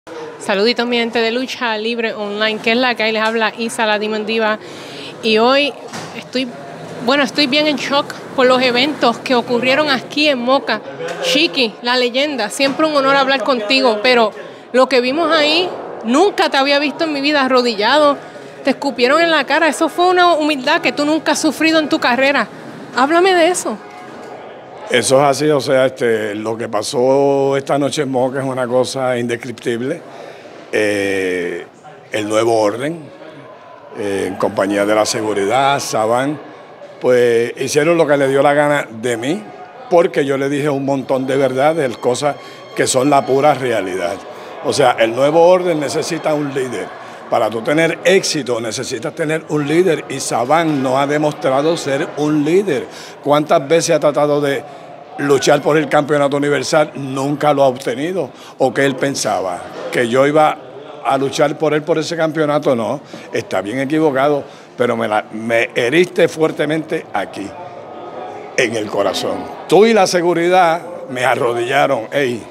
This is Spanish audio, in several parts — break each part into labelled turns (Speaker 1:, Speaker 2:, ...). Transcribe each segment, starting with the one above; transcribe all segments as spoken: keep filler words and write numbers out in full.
Speaker 1: Saluditos mi gente de Lucha Libre Online, que es la que hay, les habla Isa la Demon Diva. Y hoy estoy, bueno, estoy bien en shock por los eventos que ocurrieron aquí en Moca. Chiqui, la leyenda, siempre un honor hablar contigo, pero lo que vimos ahí, nunca te había visto en mi vida arrodillado, te escupieron en la cara, eso fue una humildad que tú nunca has sufrido en tu carrera. Háblame de eso.
Speaker 2: Eso es así, o sea, este, lo que pasó esta noche en Moca es una cosa indescriptible. Eh, el nuevo orden, eh, en compañía de la seguridad, Saban, pues hicieron lo que le dio la gana de mí, porque yo le dije un montón de verdades, cosas que son la pura realidad. O sea, el nuevo orden necesita un líder. Para tú tener éxito necesitas tener un líder y Saban no ha demostrado ser un líder. ¿Cuántas veces ha tratado de luchar por el campeonato universal? Nunca lo ha obtenido. ¿O qué él pensaba? ¿Que yo iba a luchar por él por ese campeonato? No, está bien equivocado, pero me, la, me heriste fuertemente aquí, en el corazón. Tú y la seguridad me arrodillaron. Ey,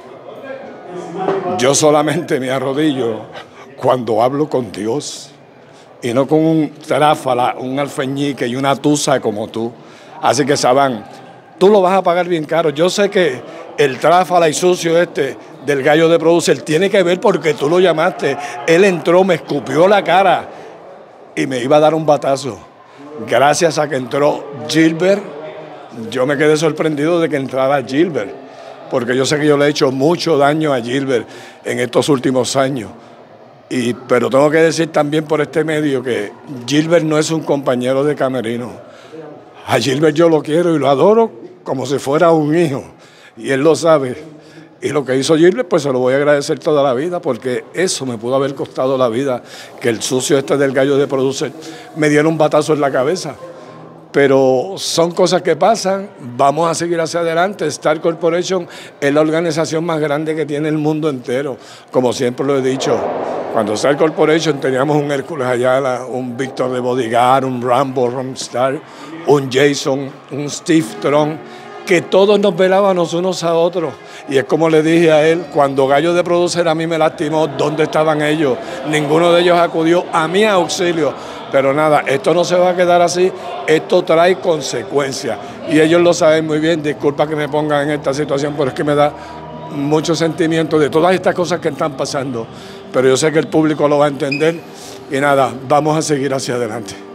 Speaker 2: yo solamente me arrodillo cuando hablo con Dios y no con un tráfala, un alfeñique y una tusa como tú. Así que Saban, tú lo vas a pagar bien caro. Yo sé que el tráfala y sucio este del gallo de producer tiene que ver porque tú lo llamaste. Él entró, me escupió la cara y me iba a dar un batazo. Gracias a que entró Gilbert, yo me quedé sorprendido de que entrara Gilbert, porque yo sé que yo le he hecho mucho daño a Gilbert en estos últimos años. Y, pero tengo que decir también por este medio que Gilbert no es un compañero de camerino. A Gilbert yo lo quiero y lo adoro como si fuera un hijo. Y él lo sabe. Y lo que hizo Gilbert, pues se lo voy a agradecer toda la vida, porque eso me pudo haber costado la vida, que el sucio este del gallo de producer me diera un batazo en la cabeza. Pero son cosas que pasan, vamos a seguir hacia adelante. Star Corporation es la organización más grande que tiene el mundo entero, como siempre lo he dicho. Cuando Star Corporation teníamos un Hércules Ayala, un Víctor de Bodyguard, un Rambo Romstar, un Jason, un Steve Tron, que todos nos velábamos unos a otros. Y es como le dije a él, cuando Gallo de Producer a mí me lastimó, ¿dónde estaban ellos? Ninguno de ellos acudió a mi auxilio. Pero nada, esto no se va a quedar así, esto trae consecuencias. Y ellos lo saben muy bien, disculpa que me pongan en esta situación, pero es que me da mucho sentimiento de todas estas cosas que están pasando. Pero yo sé que el público lo va a entender y nada, vamos a seguir hacia adelante.